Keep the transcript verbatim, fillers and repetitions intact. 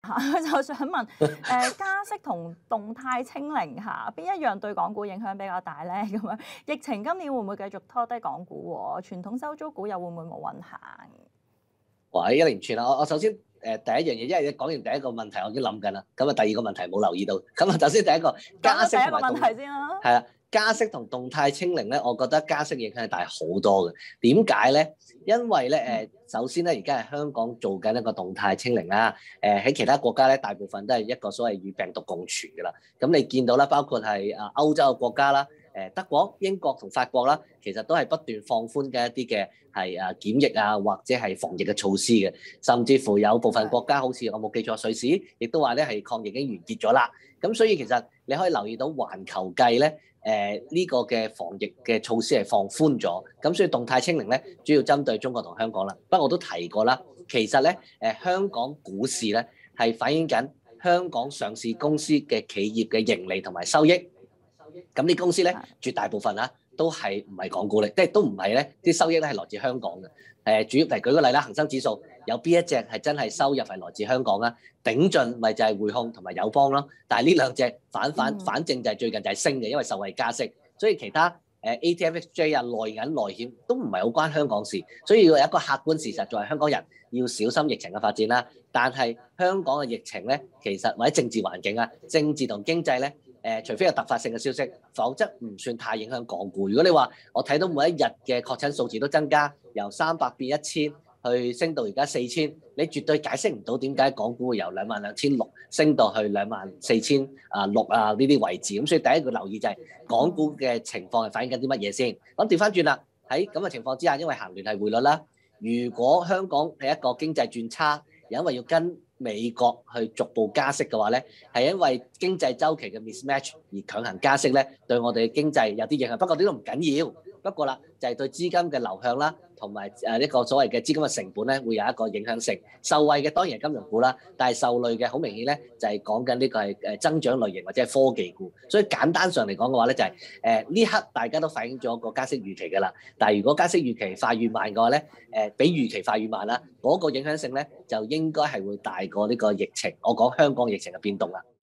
嚇，就想問誒、呃、加息同動態清零下，邊一樣對港股影響比較大咧？咁樣疫情今年會唔會繼續拖低港股？傳統收租股又會唔會冇運行？ 哇！一連串啦，我我首先誒、呃、第一樣嘢，因為你講完第一個問題，我已經諗緊啦。咁啊，第二個問題冇留意到。咁啊，首先第一個加息同埋動第一個問題先啦。 係啦，加息同動態清零咧，我覺得加息影響係大好多嘅。點解咧？因為咧誒、呃，首先咧，而家係香港做緊一個動態清零啦。誒、呃、喺其他國家咧，大部分都係一個所謂與病毒共存嘅啦。咁你見到啦，包括係啊歐洲嘅國家啦。誒德國、英國同法國啦，其實都係不斷放寬嘅一啲嘅係誒檢疫啊，或者係防疫嘅措施嘅，甚至乎有部分國家好似我冇記錯，瑞士亦都話咧係抗疫已經完結咗啦。咁所以其實你可以留意到環球計咧，誒、呃、呢、這個嘅防疫嘅措施係放寬咗，咁所以動態清零咧主要針對中國同香港啦。不過我都提過啦，其實咧誒、呃、香港股市咧係反映緊香港上市公司嘅企業嘅盈利同埋收益。咁啲公司咧，絕大部分啦，都係唔係港股嚟，即係都唔係咧，啲收益咧係來自香港嘅。誒、呃，主要嚟舉個例啦，恒生指數有邊一隻係真係收入係來自香港啊？頂盡咪就係匯控同埋友邦咯。但係呢兩隻反反、嗯、反正就係最近就係升嘅，因為受惠加息。所以其他誒、呃、A T F X J 啊、內銀內險都唔係好關香港事。所以要有一個客觀事實，作為香港人要小心疫情嘅發展啦。但係香港嘅疫情咧，其實或者政治環境啊、政治同經濟咧。誒、呃，除非有突發性嘅消息，否則唔算太影響港股。如果你話我睇到每一日嘅確診數字都增加，由三百變一千，去升到而家四千，你絕對解釋唔到點解港股會由兩萬兩千六升到去兩萬四千啊六啊呢啲位置。咁所以第一個留意就係港股嘅情況係反映緊啲乜嘢先。咁調翻轉啦，喺咁嘅情況之下，因為行聯繫匯率啦，如果香港係一個經濟轉差，因為要跟美國去逐步加息嘅話咧，係因為經濟周期嘅 mismatch 而強行加息咧，對我哋嘅經濟有啲影響。不過呢都唔緊要，不過啦就係、是、對資金嘅流向啦，同埋誒一個所謂嘅資金嘅成本咧，會有一個影響性。受惠嘅當然係金融股啦，但係受累嘅好明顯咧，就係講緊呢個係誒增長類型或者係科技股。所以簡單上嚟講嘅話咧，就係誒呢刻大家都反映咗個加息預期㗎啦。但係如果加息預期快與慢嘅話咧，誒、呃、比預期快與慢啦，嗰、那個影響性咧就應該係會大過呢個疫情。我講香港疫情嘅變動啦。